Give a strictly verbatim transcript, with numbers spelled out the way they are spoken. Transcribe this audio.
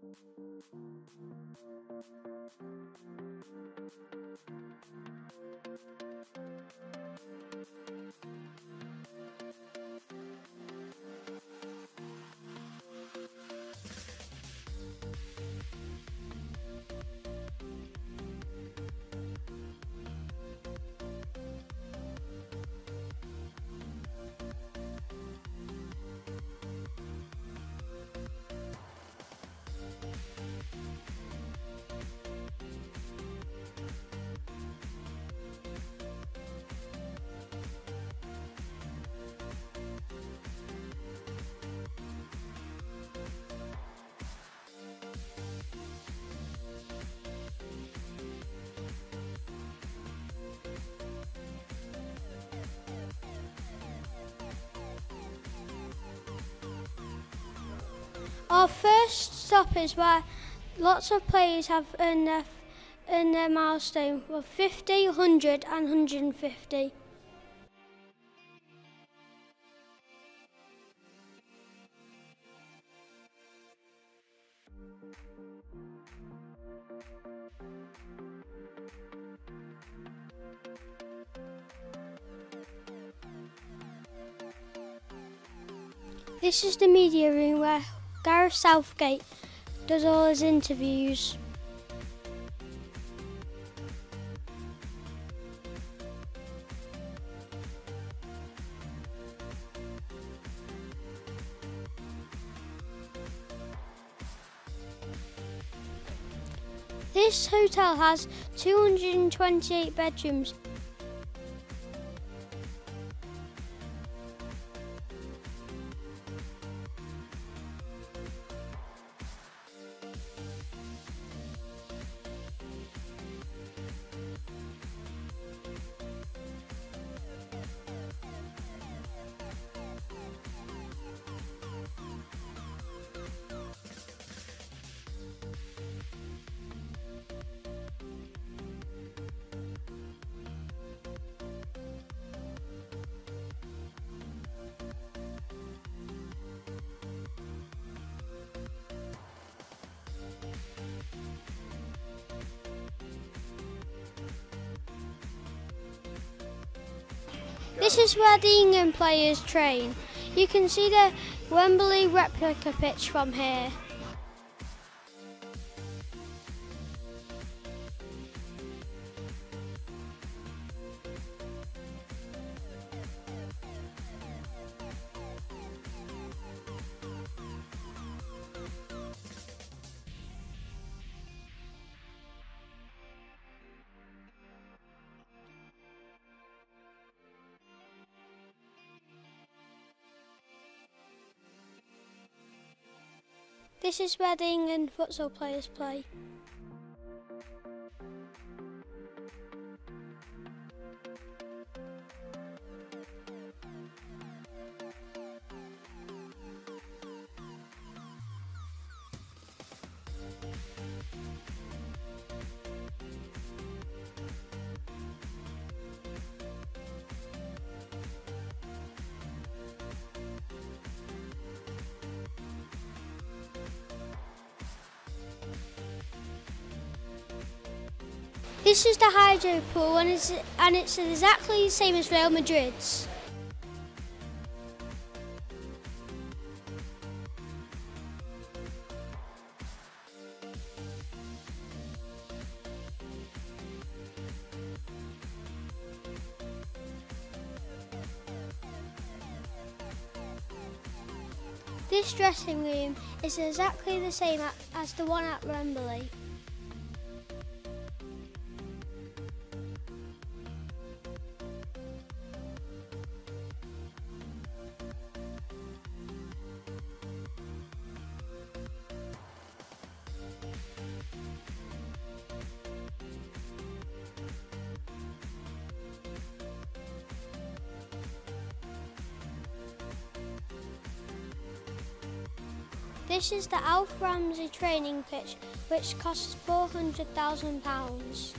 Our first stop is where lots of players have earned their, earned their milestone of fifty, one hundred and one hundred fifty. This is the media room where Gareth Southgate does all his interviews. This hotel has two hundred twenty-eight bedrooms. This is where the England players train. You can see the Wembley replica pitch from here. This is where the England futsal players play. This is the hydro pool and it's, and it's exactly the same as Real Madrid's. This dressing room is exactly the same as the one at Wembley. This is the Alf Ramsey training pitch, which costs four hundred thousand pounds.